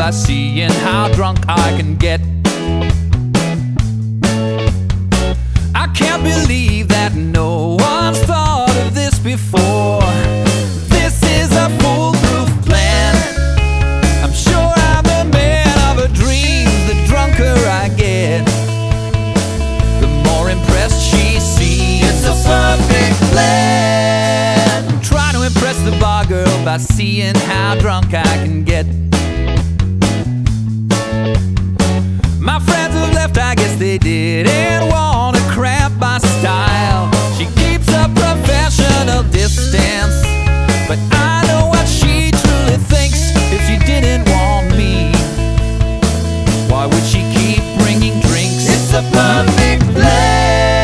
by seeing how drunk I can get. I can't believe that no one's thought of this before. This is a foolproof plan. I'm sure I'm the man of her dreams. The drunker I get, the more impressed she seems. It's a perfect plan. Trying to impress the bar girl by seeing how drunk I can get. My friends have left, I guess they didn't want to cramp my style. She keeps a professional distance, but I know what she truly thinks. If she didn't want me, why would she keep bringing drinks? It's a perfect plan.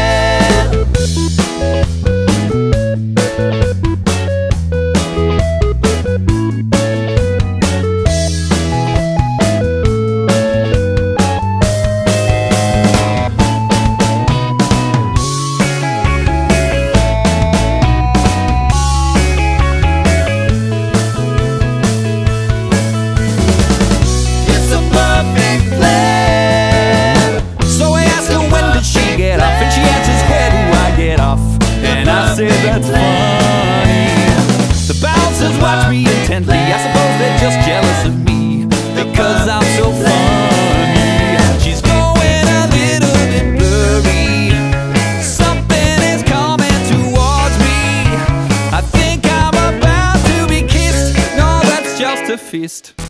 I said that's funny. The bouncers watch me intently. I suppose they're just jealous of me because I'm so funny. She's going a little bit blurry. Something is coming towards me. I think I'm about to be kissed. No, that's just a fist.